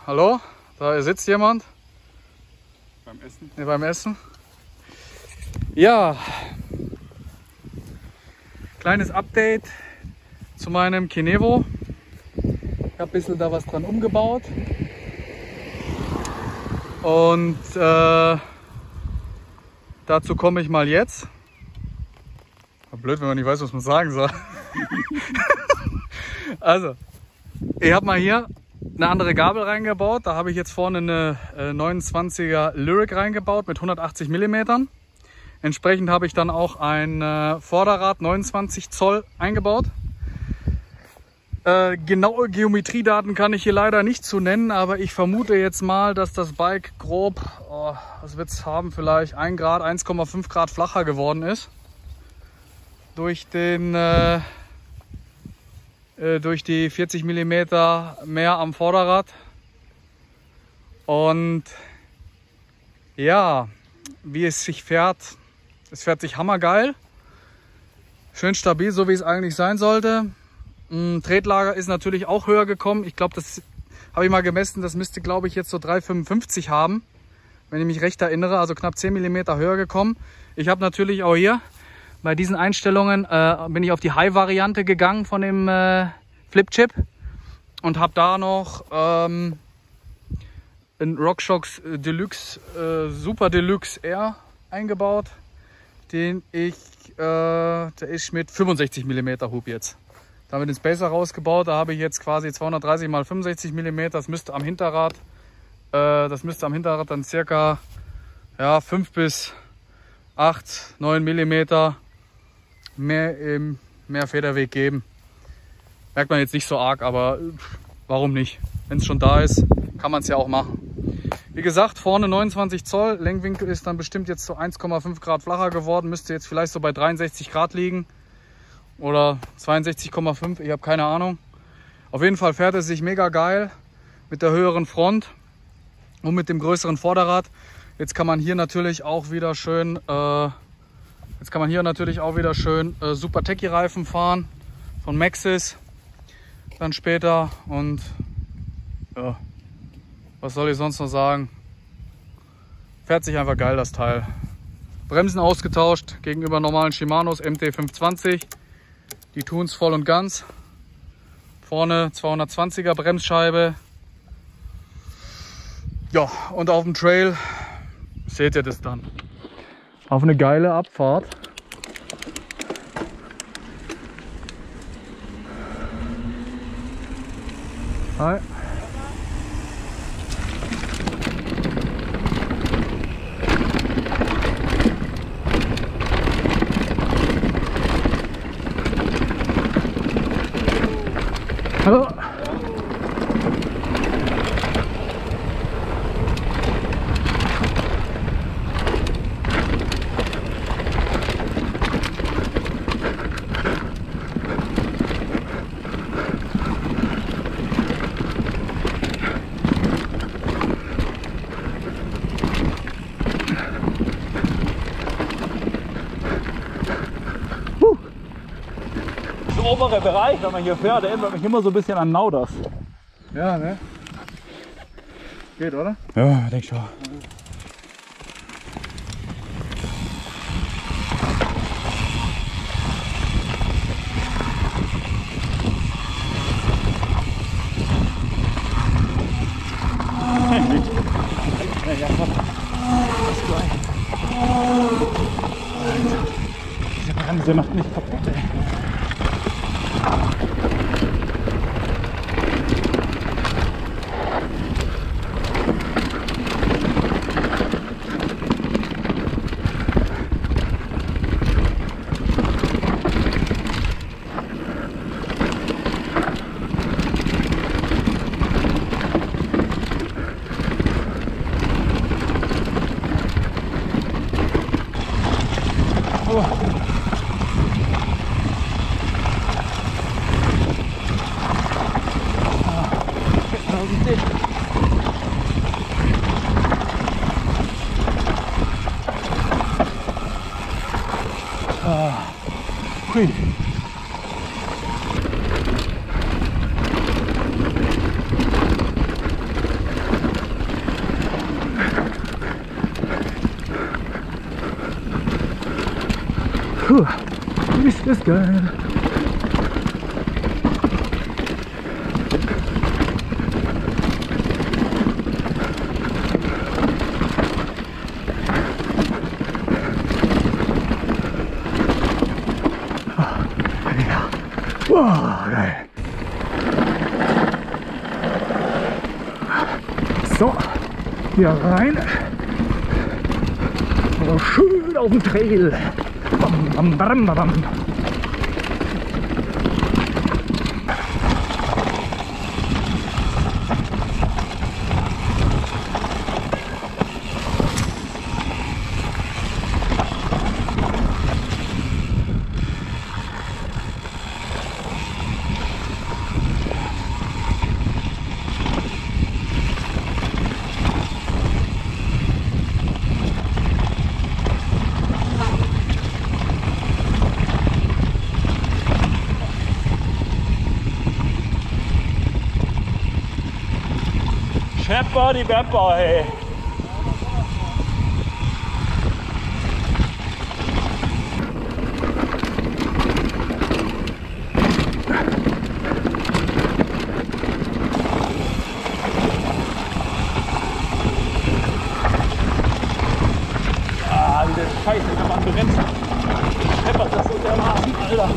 hallo? Da sitzt jemand. Beim Essen? Ne, beim Essen. Ja. Kleines Update zu meinem Kenevo. Ich habe ein bisschen da was dran umgebaut. Und dazu komme ich mal jetzt. Blöd, wenn man nicht weiß, was man sagen soll. Also, ich habe mal hier eine andere Gabel reingebaut. Da habe ich jetzt vorne eine 29er Lyric reingebaut mit 180 mm. Entsprechend habe ich dann auch ein Vorderrad 29 Zoll eingebaut. Genaue Geometriedaten kann ich hier leider nicht zu nennen, aber ich vermute jetzt mal, dass das Bike grob, was wird es haben, vielleicht 1 Grad, 1,5 Grad flacher geworden ist. Durch die 40 mm mehr am Vorderrad. Und ja, wie es sich fährt, es fährt sich hammergeil. Schön stabil, so wie es eigentlich sein sollte. Tretlager ist natürlich auch höher gekommen. Ich glaube, das habe ich mal gemessen, das müsste, glaube ich, jetzt so 3,55 haben, wenn ich mich recht erinnere, also knapp 10 mm höher gekommen. Ich habe natürlich auch hier bei diesen Einstellungen bin ich auf die High-Variante gegangen von dem Flip-Chip und habe da noch einen RockShox Deluxe, Super Deluxe R eingebaut, der ist mit 65 mm Hub jetzt. Da haben wir den Spacer rausgebaut, da habe ich jetzt quasi 230 x 65 mm, das müsste am Hinterrad dann circa 5 bis 8, 9 mm mehr Federweg geben. Merkt man jetzt nicht so arg, aber warum nicht? Wenn es schon da ist, kann man es ja auch machen. Wie gesagt, vorne 29 Zoll, Lenkwinkel ist dann bestimmt jetzt so 1,5 Grad flacher geworden, müsste jetzt vielleicht so bei 63 Grad liegen oder 62,5, ich habe keine Ahnung. Auf jeden Fall fährt es sich mega geil mit der höheren Front und mit dem größeren Vorderrad. Jetzt kann man hier natürlich auch wieder schön Super Techie Reifen fahren von Maxxis dann später und ja, was soll ich sonst noch sagen? Fährt sich einfach geil, das Teil. Bremsen ausgetauscht gegenüber normalen Shimanos MT520. Die tun's voll und ganz. Vorne 220er Bremsscheibe. Ja, und auf dem Trail seht ihr das dann. Auf eine geile Abfahrt. Hi. Hallo. Der obere Bereich, wenn man hier fährt, der erinnert mich immer so ein bisschen an Nauders. Ja, ne? Geht, oder? Ja, denk schon. Diese Bremse macht mich kaputt, ey. Hui. Puh, ist das geil. Wow, geil. So, hier rein. Oh, schön auf dem Trail. Bam, bam, bam, bam. Schepper die Bepper, hey. Ah, diese Scheiße, kann man bremsen. Scheppert das so dermaßen, Alter.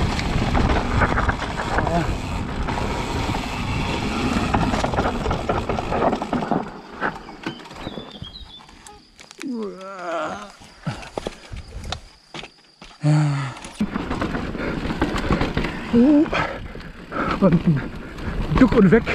Und duck und weg.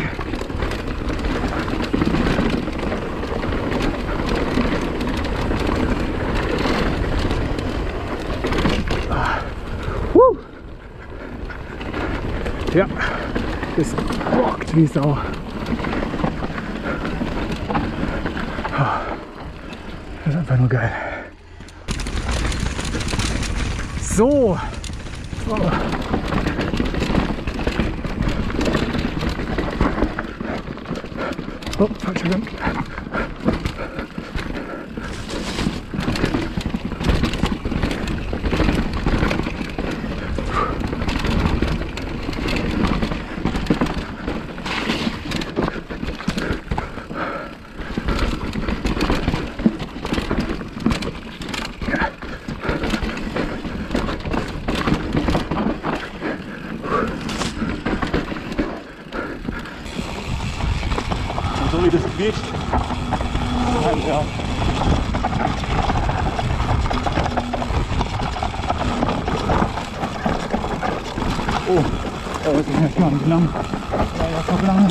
Ja, es rockt wie Sau. Das ist einfach nur geil. So. Oh, falscher Gang. So wie das quietscht. Ja. Oh, das ist ja gar nicht lang. Ja, verblangt.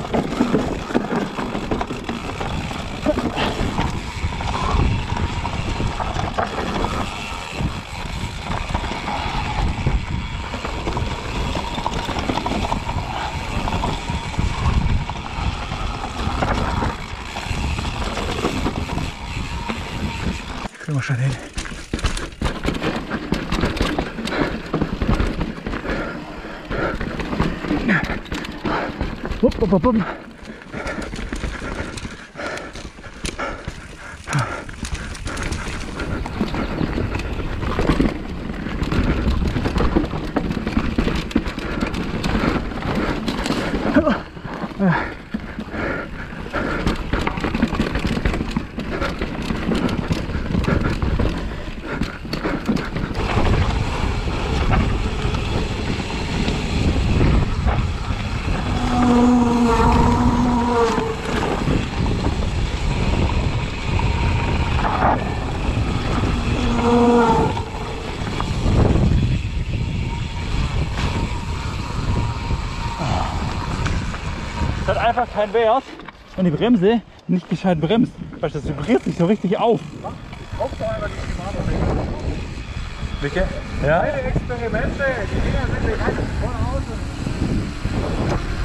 Kriegen wir schon hin. Hopp, hopp, hopp, hopp. Es hat einfach keinen Wert, wenn die Bremse nicht gescheit bremst. Weißt du, das vibriert sich so richtig auf. Kauf doch einmal die Shimano. Welche? Ja? Experimente, die Dinger sind bekannt von außen.